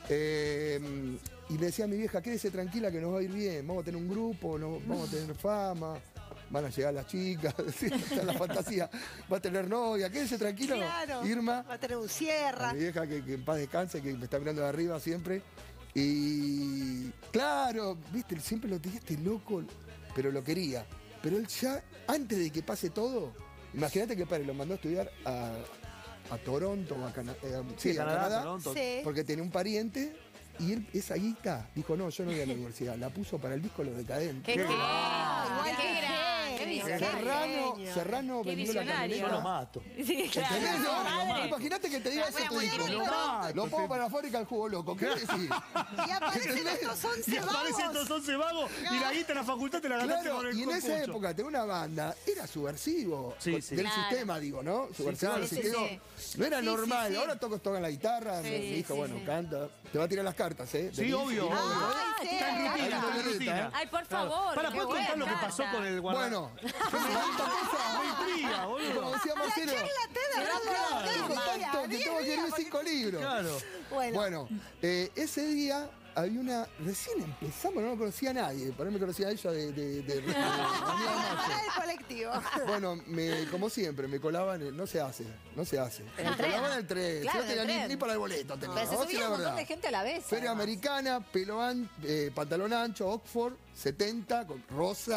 Speaker 4: y le decía a mi vieja, quédese tranquila que nos va a ir bien, vamos a tener un grupo, vamos a tener fama, van a llegar las chicas, está en la fantasía, va a tener novia, quédese tranquilo,
Speaker 1: Claro.
Speaker 4: Irma.
Speaker 1: Va a tener un
Speaker 4: A
Speaker 1: Sierra.
Speaker 4: mi vieja que en paz descanse, que me está mirando de arriba siempre. Y claro, viste, siempre lo tenía este loco, pero lo quería. Pero él ya, antes de que pase todo, imagínate que el padre lo mandó a estudiar a Toronto, o a, sí, a Canadá,
Speaker 2: Toronto.
Speaker 1: Sí.
Speaker 4: porque tenía un pariente. Y él, esa guita, dijo, no, yo no voy a la universidad. La puso para el disco Los Decadentes.
Speaker 3: ¡Qué
Speaker 1: Igual
Speaker 3: gran!
Speaker 1: que
Speaker 3: ¡Qué gran! ¡Qué visionario!
Speaker 4: Serrano
Speaker 3: Qué
Speaker 4: vendió la
Speaker 3: visionario.
Speaker 2: Yo lo
Speaker 4: camioneta.
Speaker 2: mato.
Speaker 3: Sí, claro.
Speaker 4: ¿Entendés? No,
Speaker 3: Madre.
Speaker 4: imagínate que te diga eso tu hijo.
Speaker 1: Lo mato.
Speaker 4: Lo pongo para la fábrica del jugo loco. ¿Qué decís?
Speaker 1: Y aparecen estos 11
Speaker 2: Y aparecen
Speaker 1: vagos.
Speaker 2: estos 11 vagos y la guita en la facultad te la ganaste
Speaker 4: Claro,
Speaker 2: con el
Speaker 4: y en esa
Speaker 2: concurso.
Speaker 4: época tener una banda era subversivo
Speaker 2: Sí, sí.
Speaker 4: del
Speaker 3: Claro.
Speaker 4: sistema, digo, ¿no? Subversivo del
Speaker 3: sí, sí,
Speaker 4: sistema.
Speaker 3: sí.
Speaker 4: No era
Speaker 1: Sí,
Speaker 4: normal.
Speaker 1: sí, sí.
Speaker 4: Ahora tocan la guitarra.
Speaker 3: Sí,
Speaker 4: Mi hijo,
Speaker 3: sí,
Speaker 4: bueno,
Speaker 3: sí.
Speaker 4: canta. Te va a tirar las cartas, ¿eh?
Speaker 2: Sí, obvio.
Speaker 1: Ay, sí.
Speaker 2: Está en rutina,
Speaker 4: Hay una
Speaker 2: está en
Speaker 4: libreta,
Speaker 2: rutina.
Speaker 4: ¿eh?
Speaker 3: Ay, por favor.
Speaker 2: Para,
Speaker 3: qué
Speaker 2: ¿puedes contar lo que
Speaker 3: buena
Speaker 2: pasó
Speaker 3: carta.
Speaker 2: con el guarda?
Speaker 4: Bueno,
Speaker 2: Me intriga,
Speaker 4: como
Speaker 2: boludo.
Speaker 4: decía Marcelo, tengo tanto que tengo que leer 5 libros.
Speaker 2: Claro.
Speaker 4: Bueno, ese día había una... Recién empezamos, no lo conocía a nadie. Por ahí me conocía a ella de Avenida Mayo.
Speaker 1: Para el colectivo.
Speaker 4: Bueno, como siempre, me colaban, no se hace.
Speaker 5: En el
Speaker 4: Me
Speaker 5: tren.
Speaker 4: colaban en el tren.
Speaker 5: Claro,
Speaker 4: Yo no
Speaker 5: en el
Speaker 4: tenía
Speaker 5: tren.
Speaker 4: ni para el boleto. Tenía,
Speaker 5: Pero se
Speaker 4: vamos a decir
Speaker 5: subía
Speaker 4: la
Speaker 5: un montón
Speaker 4: verdad.
Speaker 5: de gente a la vez.
Speaker 4: Feria
Speaker 5: además.
Speaker 4: Americana, pantalón ancho, Oxford, 70, con rosa,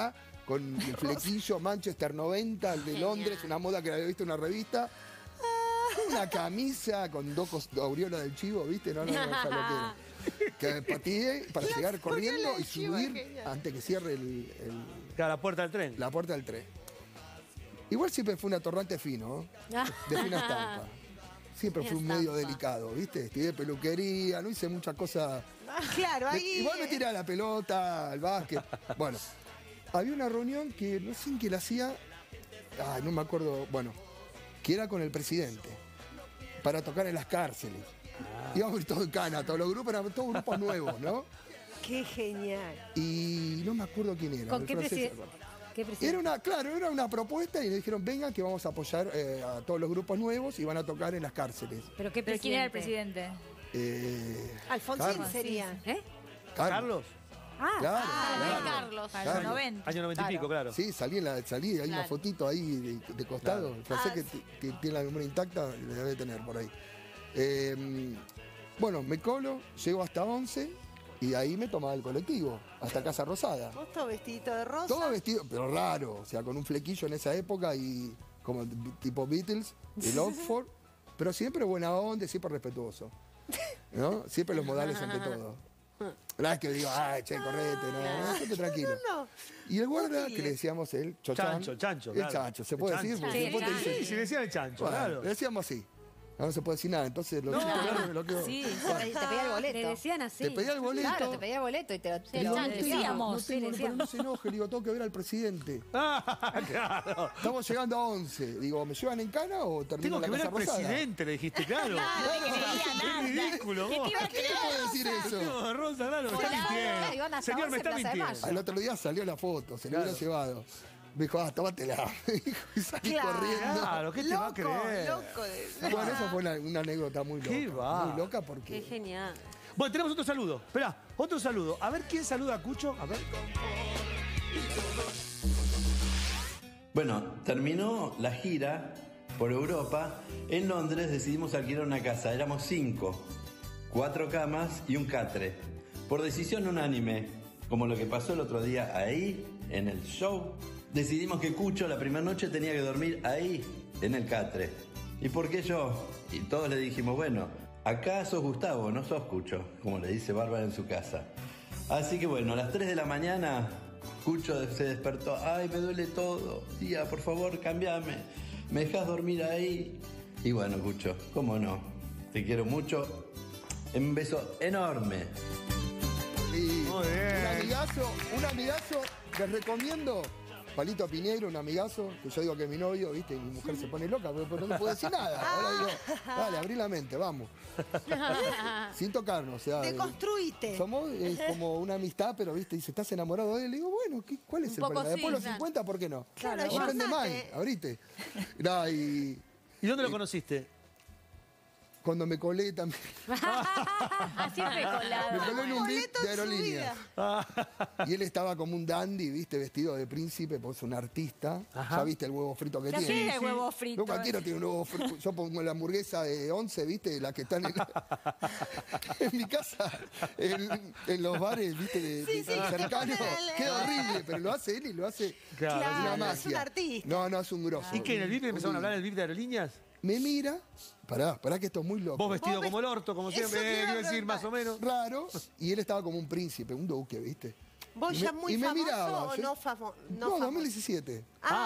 Speaker 4: con el flequillo Manchester 90, el de Londres, una moda que había visto en una revista. Una camisa con dos aureolas del chivo, ¿viste? No, ya lo que era. Que pateé para llegar corriendo y subir antes que cierre
Speaker 2: la puerta del tren.
Speaker 4: La puerta del tren. Igual siempre fue un atorrante fino, de fina estampa. Siempre fue un medio delicado, ¿viste? Estudié peluquería, no hice muchas cosas.
Speaker 1: Claro, ahí.
Speaker 4: Igual me tiré a la pelota, al básquet. Bueno, había una reunión que no sé en qué la hacía. No me acuerdo. Bueno, que era con el presidente. Para tocar en las cárceles. Íbamos todos en cana, todos los grupos eran todos grupos nuevos, ¿no?
Speaker 1: Qué genial.
Speaker 4: Y no me acuerdo quién era.
Speaker 5: ¿Con qué presidente?
Speaker 4: Era una propuesta y le dijeron, vengan que vamos a apoyar a todos los grupos nuevos y van a tocar en las cárceles.
Speaker 5: ¿Pero quién era el presidente?
Speaker 1: Alfonsín
Speaker 4: Carlos.
Speaker 1: sería.
Speaker 2: ¿Carlos?
Speaker 5: Carlos.
Speaker 4: Claro.
Speaker 5: 90.
Speaker 2: Año 90 y pico, claro.
Speaker 4: Sí, salí, hay una fotito ahí de costado. El francés que tiene la memoria intacta, le debe tener por ahí. Bueno, me colo, llego hasta 11 y de ahí me tomaba el colectivo, hasta Casa Rosada.
Speaker 1: ¿Vos todo vestidito de rosa?
Speaker 4: Todo vestido, pero raro, o sea, con un flequillo en esa época y como tipo Beatles, el Oxford, pero siempre buena onda, siempre respetuoso. ¿No? Siempre los modales ante todo. No es que digo, che, correte, no, siempre tranquilo.
Speaker 1: No.
Speaker 4: Y el guarda, que le decíamos el chochán.
Speaker 2: Chancho,
Speaker 4: El
Speaker 2: claro.
Speaker 4: chancho, ¿se puede decir? Porque
Speaker 5: Sí,
Speaker 4: después te dicen-
Speaker 2: Sí, si decían el chancho,
Speaker 4: Bueno,
Speaker 2: claro.
Speaker 4: le decíamos así. No se puede decir nada, entonces lo quedo.
Speaker 5: Sí,
Speaker 4: Bueno,
Speaker 5: te pedía el boleto.
Speaker 3: Le decían así.
Speaker 4: te pedía el boleto.
Speaker 5: Claro, te pedía el boleto y te lo
Speaker 4: Digo, no
Speaker 5: decíamos.
Speaker 4: tengo, pero no se enoje, digo, tengo que ver al presidente.
Speaker 2: Claro.
Speaker 4: Estamos llegando a 11. Digo, ¿me llevan en cana o termino
Speaker 2: Tengo que
Speaker 4: en
Speaker 2: ver
Speaker 4: la
Speaker 2: al
Speaker 4: Casa Rosada?
Speaker 2: presidente, le dijiste, claro. Es ridículo, vos.
Speaker 4: ¿Qué te puedo decir eso?
Speaker 2: No, Rosa, claro, me está
Speaker 5: Iban
Speaker 2: mintiendo.
Speaker 5: hasta
Speaker 2: Señor, me
Speaker 5: 11
Speaker 2: está
Speaker 5: Plaza de
Speaker 2: mintiendo.
Speaker 4: Al otro día salió la foto, se lo hubiera llevado. Me dijo, tómatela. Me dijo, y salí corriendo.
Speaker 2: Claro, ¿qué te va a creer?
Speaker 1: Loco de...
Speaker 4: Bueno, eso fue una anécdota muy
Speaker 2: ¿Qué
Speaker 4: loca.
Speaker 2: va?
Speaker 4: Muy loca
Speaker 3: Qué
Speaker 4: porque...
Speaker 3: genial.
Speaker 2: Bueno, tenemos otro saludo. Esperá, otro saludo. A ver quién saluda a Cucho. A ver.
Speaker 10: Bueno, terminó la gira por Europa. En Londres decidimos alquilar una casa. Éramos 5, 4 camas y un catre. Por decisión unánime, como lo que pasó el otro día ahí, en el show, decidimos que Cucho la primera noche tenía que dormir ahí, en el catre. ¿Y por qué yo? Y todos le dijimos, bueno, acá sos Gustavo, no sos Cucho, como le dice Bárbara en su casa. Así que bueno, a las 3 de la mañana, Cucho se despertó. Ay, me duele todo. Tía, por favor, cambiame. ¿Me dejas dormir ahí? Y bueno, Cucho, cómo no. Te quiero mucho. Un beso enorme.
Speaker 4: Y
Speaker 2: Muy bien.
Speaker 4: un amigazo, les recomiendo, Palito Piñeiro, un amigazo, que yo digo que es mi novio, ¿viste? Y mi mujer se pone loca, pero no puedo decir nada. Ahora digo, dale, abrí la mente, vamos. Sin tocarnos, o sea.
Speaker 1: Deconstruite.
Speaker 4: Somos como una amistad, pero, ¿viste? Dice, ¿estás enamorado de él? Le digo, bueno, ¿cuál es el
Speaker 5: poco
Speaker 4: problema? Después de
Speaker 5: sí,
Speaker 4: los 50, ¿por qué no?
Speaker 1: Claro,
Speaker 4: No prende
Speaker 1: ayúdate.
Speaker 4: mal, abrite. No, y
Speaker 2: ¿Y dónde lo conociste?
Speaker 4: cuando me colé también.
Speaker 5: Así fue
Speaker 4: Me
Speaker 5: colado.
Speaker 4: colé en un beat
Speaker 1: Boleto
Speaker 4: de
Speaker 1: en su
Speaker 4: aerolínea. Y él estaba como un dandy, ¿viste? Vestido de príncipe, porque es un artista.
Speaker 2: Ajá.
Speaker 4: Ya viste el huevo frito que
Speaker 5: Ya
Speaker 4: tiene.
Speaker 5: tiene el huevo frito.
Speaker 4: No cualquiera tiene un huevo frito. Yo pongo la hamburguesa de 11, ¿viste? La que están en mi casa, en los bares, ¿viste? De cercanos. Queda horrible, pero lo hace él y lo hace
Speaker 2: Claro,
Speaker 4: una
Speaker 1: Claro,
Speaker 4: magia.
Speaker 1: es un artista.
Speaker 4: No, es un grosso.
Speaker 2: ¿Y qué? ¿En el VIP empezaron a hablar del VIP de aerolíneas?
Speaker 4: Me mira, pará que esto es muy loco.
Speaker 2: Vos vestido como el orto, como
Speaker 1: Eso
Speaker 2: siempre,
Speaker 1: te iba a
Speaker 2: iba a decir
Speaker 1: preguntar.
Speaker 2: más o menos.
Speaker 4: Raro, y él estaba como un príncipe, un duque, ¿viste?
Speaker 1: ¿Vos
Speaker 4: Y
Speaker 1: ya
Speaker 4: me-
Speaker 1: muy
Speaker 4: y me
Speaker 1: famoso
Speaker 4: miraba,
Speaker 1: o
Speaker 4: yo-
Speaker 1: no famoso?
Speaker 4: No, 2017.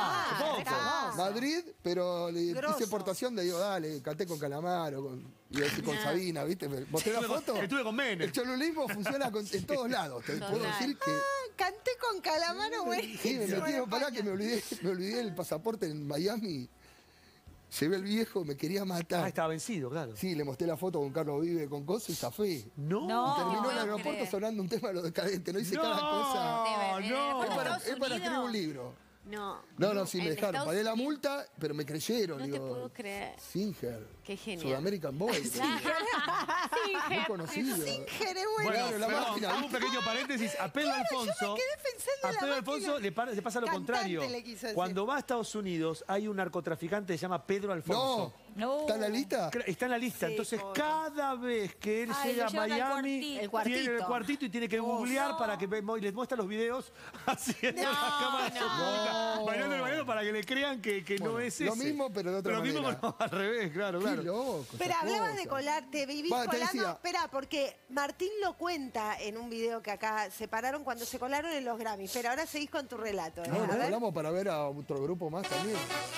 Speaker 1: Ah,
Speaker 4: Madrid, pero le
Speaker 1: Grosso.
Speaker 4: hice portación de digo, dale, canté con Calamaro, iba a decir con Sabina, ¿viste? Me mostré la foto.
Speaker 2: Estuve con Menem.
Speaker 4: El cholulismo funciona en todos lados. Te puedo decir que.
Speaker 1: canté con Calamaro, güey.
Speaker 4: Sí, me metí, pará que me olvidé el pasaporte en Miami. Llevé el viejo, me quería matar.
Speaker 2: Ah, estaba vencido, claro.
Speaker 4: Sí, le mostré la foto con Carlos Vive, con Coso y zafé.
Speaker 2: No.
Speaker 5: No.
Speaker 4: Y terminó en el
Speaker 5: puedo
Speaker 4: aeropuerto
Speaker 5: creer.
Speaker 4: sonando un tema de lo decadente. No hice
Speaker 2: No,
Speaker 4: cada cosa.
Speaker 2: no.
Speaker 4: Es para escribir un libro.
Speaker 1: No.
Speaker 4: No, sí, me
Speaker 5: En
Speaker 4: dejaron.
Speaker 5: Estados
Speaker 4: Pagué la
Speaker 5: Unidos-
Speaker 4: multa, pero me creyeron.
Speaker 5: No te
Speaker 4: digo,
Speaker 5: puedo creer.
Speaker 4: Singer.
Speaker 5: Qué genial.
Speaker 4: Sudamerican Boy. Muy conocido.
Speaker 1: Singer es
Speaker 2: Bueno,
Speaker 1: buenísimo.
Speaker 4: la
Speaker 2: perdón,
Speaker 4: máquina.
Speaker 2: hago un pequeño paréntesis. A Pedro Alfonso,
Speaker 1: yo me quedé pensando
Speaker 2: a
Speaker 1: en la
Speaker 2: Pedro
Speaker 1: máquina.
Speaker 2: Alfonso le pasa lo
Speaker 1: Cantante
Speaker 2: contrario.
Speaker 1: le quiso decir.
Speaker 2: Cuando va a Estados Unidos hay un narcotraficante que se llama Pedro Alfonso.
Speaker 5: No.
Speaker 4: ¿Está en la lista?
Speaker 2: Está en la lista,
Speaker 1: Sí,
Speaker 2: entonces
Speaker 1: pobre.
Speaker 2: cada vez que él
Speaker 5: Ay,
Speaker 2: llega a
Speaker 5: lo llevan al
Speaker 2: Miami,
Speaker 5: cuartito.
Speaker 2: tiene el cuartito y tiene que googlear para que les muestra los videos haciendo las cámaras ocultas, bailando para que le crean que no es ese.
Speaker 4: lo mismo, pero de otra
Speaker 2: Lo mismo,
Speaker 4: manera.
Speaker 2: pero al revés, claro,
Speaker 4: Qué
Speaker 2: claro.
Speaker 4: loco.
Speaker 1: Pero
Speaker 4: esas
Speaker 1: hablabas de
Speaker 4: cosas.
Speaker 1: colarte, vivís
Speaker 4: Bueno, te
Speaker 1: colando.
Speaker 4: decía.
Speaker 1: Espera, porque Martín lo cuenta en un video que acá se pararon cuando se colaron en los Grammys. Pero ahora seguís con tu relato.
Speaker 4: No,
Speaker 1: A
Speaker 4: nos
Speaker 1: ver.
Speaker 4: hablamos para ver a otro grupo más también.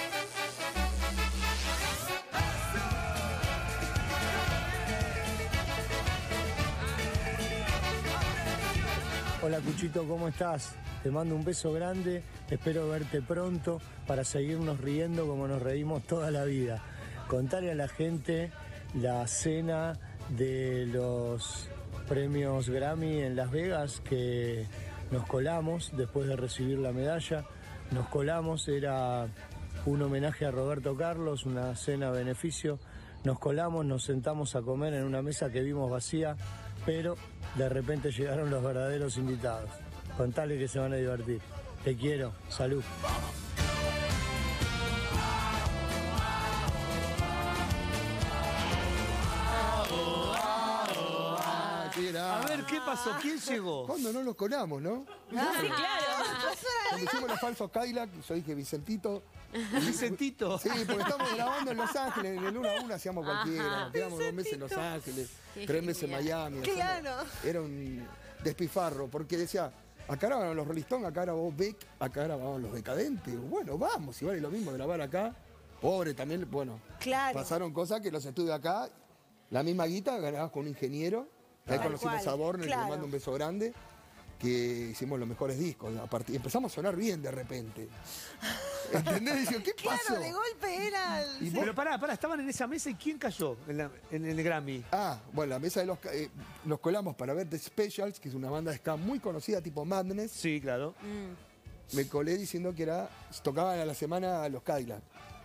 Speaker 11: Hola Cuchito, ¿cómo estás? Te mando un beso grande, espero verte pronto para seguirnos riendo como nos reímos toda la vida. Contarle a la gente la cena de los premios Grammy en Las Vegas que nos colamos después de recibir la medalla. Nos colamos, era un homenaje a Roberto Carlos, una cena a beneficio. Nos colamos, nos sentamos a comer en una mesa que vimos vacía, pero de repente llegaron los verdaderos invitados. Contale que se van a divertir. Te quiero. Salud.
Speaker 4: Ah, qué era.
Speaker 2: A ver, ¿qué pasó? ¿Quién llegó?
Speaker 4: Cuando no los colamos, ¿no?
Speaker 5: Sí, claro.
Speaker 4: Cuando hicimos los falsos Cadillac, yo dije Vicentito.
Speaker 2: Vicentito.
Speaker 4: Sí, porque estamos grabando en Los Ángeles, en el 1 a 1 hacíamos cualquiera. Nos quedamos 2 meses en Los Ángeles,
Speaker 5: Qué
Speaker 4: 3 meses en
Speaker 5: genial.
Speaker 4: Miami.
Speaker 1: Claro.
Speaker 4: Era un despifarro, porque decía, acá grababan los Rolling Stones, acá grabó Beck, acá grababan los Decadentes. Bueno, vamos, si vale lo mismo grabar acá. Pobre también, bueno.
Speaker 1: Claro.
Speaker 4: Pasaron cosas que los estudios acá, la misma guita, grababas con un ingeniero. Ahí
Speaker 1: Tal
Speaker 4: conocimos
Speaker 1: cual,
Speaker 4: a Borner,
Speaker 1: claro.
Speaker 4: le mando un beso grande, que hicimos los mejores discos. Empezamos a sonar bien de repente. ¿Entendés? Digo, ¿qué pasó?
Speaker 1: Claro, de golpe era el...
Speaker 4: Y
Speaker 1: sí.
Speaker 4: vos-
Speaker 2: Pero pará, estaban en esa mesa y ¿quién cayó en el Grammy?
Speaker 4: Ah, bueno, la mesa de nos colamos para ver The Specials, que es una banda de ska muy conocida, tipo Madness.
Speaker 2: Sí, claro.
Speaker 4: Me colé diciendo que tocaban a la semana los Cadillac.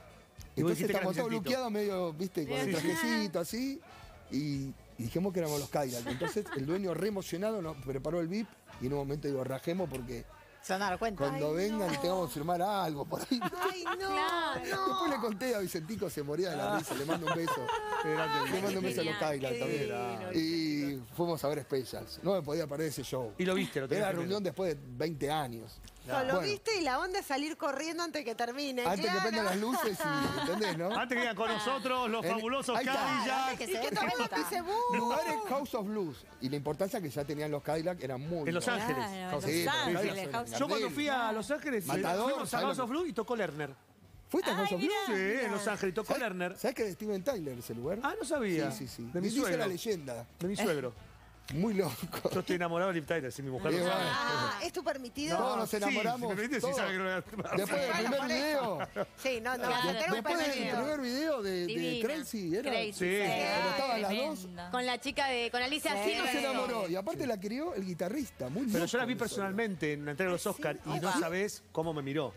Speaker 2: Y vos
Speaker 4: Entonces
Speaker 2: dijiste que
Speaker 4: estamos
Speaker 2: era
Speaker 4: todos
Speaker 2: Vicentito.
Speaker 4: luqueados, medio, viste, con el trajecito así. Y dijimos que éramos los Cadillac. Entonces el dueño re emocionado nos preparó el VIP y en un momento digo, rajemos porque
Speaker 5: Se van a dar cuenta.
Speaker 4: cuando vengan y tengamos que firmar algo por ahí.
Speaker 1: Ay, no,
Speaker 4: Después le conté a Vicentico, se moría de la risa, le mando un beso. Le mando un beso a los Cadillac
Speaker 1: Qué
Speaker 4: también.
Speaker 1: divino.
Speaker 4: Y fuimos a ver Specials. No me podía perder ese show.
Speaker 2: Y lo viste, lo tenías
Speaker 4: Era
Speaker 2: que ver.
Speaker 4: reunión después de 20 años.
Speaker 1: No, lo
Speaker 4: Bueno,
Speaker 1: viste y la onda es salir corriendo antes que termine.
Speaker 4: antes que
Speaker 1: claro.
Speaker 4: prendan las luces, y, ¿entendés, no?
Speaker 2: Antes que digan con nosotros los
Speaker 4: En-
Speaker 2: fabulosos
Speaker 4: ahí está.
Speaker 2: Cadillac.
Speaker 5: Que
Speaker 1: Y que todo el mundo dice,
Speaker 4: Lugares House of Blues. Y la importancia que ya tenían los Cadillac era muy...
Speaker 2: En Los
Speaker 4: grande.
Speaker 2: Ángeles.
Speaker 5: Claro,
Speaker 2: House of
Speaker 4: Sí,
Speaker 5: Los
Speaker 4: pero
Speaker 5: Ángeles,
Speaker 4: Cadillac
Speaker 5: House
Speaker 4: son
Speaker 2: Yo cuando
Speaker 4: Gardel.
Speaker 2: fui a Los Ángeles,
Speaker 4: Matador,
Speaker 2: fuimos a
Speaker 4: ¿sabes
Speaker 2: House
Speaker 4: lo
Speaker 2: of Blues y tocó Lerner.
Speaker 4: ¿Fuiste a House of Blues?
Speaker 2: Sí, en Los Ángeles, tocó Lerner.
Speaker 4: ¿Sabes que es de Steven Tyler ese lugar?
Speaker 2: Ah, no sabía.
Speaker 4: Sí, sí, sí.
Speaker 2: De mi
Speaker 4: Dice
Speaker 2: suegro.
Speaker 4: la leyenda.
Speaker 2: De mi suegro.
Speaker 4: Muy loco.
Speaker 2: Yo estoy enamorado de Liv Tyler, sí, mi mujer.
Speaker 4: Sí,
Speaker 2: lo sabe.
Speaker 4: bueno.
Speaker 1: Ah, ¿es tu permitido?
Speaker 4: Todos nos
Speaker 2: Sí,
Speaker 4: enamoramos.
Speaker 2: si me permite, sí
Speaker 4: todos.
Speaker 2: sabe que no era-
Speaker 4: Después del
Speaker 1: Bueno,
Speaker 4: primer
Speaker 1: por eso.
Speaker 4: video.
Speaker 1: Sí, no,
Speaker 5: Claro,
Speaker 1: tenemos
Speaker 4: Después del
Speaker 1: permitido.
Speaker 4: primer video de
Speaker 5: Divina.
Speaker 4: Crazy, ¿era?
Speaker 5: Crazy,
Speaker 2: Sí.
Speaker 4: Cuando estaban las dos.
Speaker 5: Tremenda. Con la chica con Alicia
Speaker 1: Sí.
Speaker 5: Silverstone.
Speaker 4: Se enamoró. Y aparte la crió el guitarrista. Muy
Speaker 2: Pero
Speaker 4: loco
Speaker 2: yo la vi
Speaker 4: eso.
Speaker 2: personalmente en la entrega de los Oscars y no sabés cómo me miró.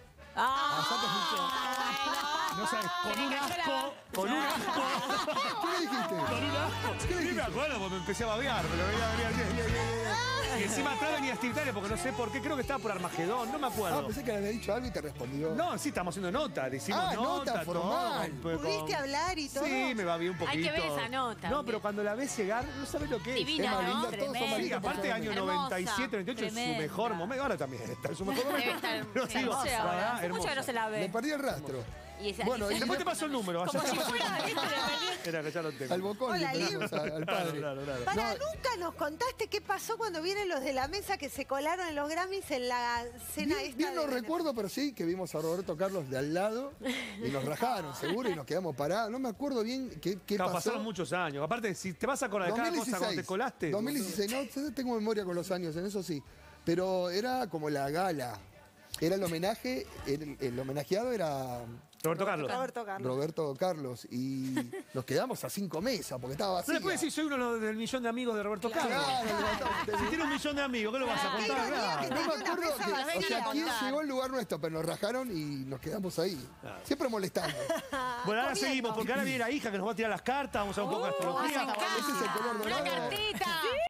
Speaker 2: No sabes, con un asco, con un asco,
Speaker 4: ¿Qué le dijiste?
Speaker 2: con un asco. Ni me acuerdo porque me empecé a babear, pero y encima atrás venía Steve Tyler porque no sé por qué, creo que estaba por Armagedón, no me
Speaker 4: Ah,
Speaker 2: acuerdo.
Speaker 4: pensé que le había dicho algo y te respondió.
Speaker 2: No, sí, estamos haciendo nota, le hicimos
Speaker 4: Ah, nota
Speaker 2: nota,
Speaker 4: formal.
Speaker 2: todo,
Speaker 1: ¿Pudiste hablar y todo?
Speaker 2: Sí, me babié un poquito.
Speaker 5: Hay que ver esa nota.
Speaker 2: No, pero cuando la ves llegar, no sabes lo que es.
Speaker 5: Divina,
Speaker 4: Es más
Speaker 5: ¿no?
Speaker 4: linda, todos son
Speaker 5: Tremenda.
Speaker 4: más
Speaker 2: Sí,
Speaker 4: lindos
Speaker 2: aparte año
Speaker 5: Hermosa,
Speaker 2: 97, 98 es su
Speaker 5: tremenda.
Speaker 2: mejor momento. Ahora también está en su mejor momento.
Speaker 5: Debe estar
Speaker 2: No,
Speaker 5: sí,
Speaker 2: digo,
Speaker 5: no sé
Speaker 2: la
Speaker 5: ahora.
Speaker 2: verdad,
Speaker 5: Hace mucho que no
Speaker 2: hermosa.
Speaker 5: se la ve.
Speaker 4: Le perdí el rastro.
Speaker 5: Y esa-
Speaker 4: Bueno,
Speaker 5: y
Speaker 4: y
Speaker 2: Después te paso el número.
Speaker 5: Como si fuera, ¿viste?
Speaker 2: Era que ya lo tengo.
Speaker 4: al bocón
Speaker 1: Hola,
Speaker 4: le pedimos al padre.
Speaker 2: Claro, claro.
Speaker 1: Para, nunca nos contaste qué pasó cuando vienen los de la mesa que se colaron en los Grammys en la cena
Speaker 4: Bien,
Speaker 1: esta.
Speaker 4: bien no
Speaker 1: de-
Speaker 4: recuerdo, pero sí que vimos a Roberto Carlos de al lado y nos rajaron, seguro, y nos quedamos parados. No me acuerdo bien qué
Speaker 2: Claro,
Speaker 4: pasó.
Speaker 2: pasaron muchos años. Aparte, si te vas a acordar de cada cosa cuando te colaste.
Speaker 4: 2016, no, tengo memoria con los años, en eso sí. Pero era como la gala. Era el homenaje, el homenajeado era
Speaker 2: Roberto Carlos.
Speaker 1: Roberto Carlos.
Speaker 4: Roberto Carlos. Y nos quedamos a 5 mesas porque estaba
Speaker 2: No
Speaker 4: vacía.
Speaker 2: le puedes decir, soy uno del millón de amigos de Roberto Carlos. Si tiene 1 millón de amigos, ¿qué lo vas a contar?
Speaker 1: Qué ironía
Speaker 2: Claro.
Speaker 1: que
Speaker 4: No me
Speaker 1: tenía una
Speaker 4: acuerdo
Speaker 1: mesa
Speaker 4: que,
Speaker 1: vacía.
Speaker 4: o sea, quién llegó al lugar nuestro, pero nos rajaron y nos quedamos ahí. Siempre molestando.
Speaker 2: Bueno, ahora
Speaker 1: Comiendo.
Speaker 2: seguimos, porque ahora viene la hija que nos va a tirar las cartas, vamos a un poco de astrología.
Speaker 4: Ese es el color
Speaker 5: Una
Speaker 4: dorado.
Speaker 5: cartita.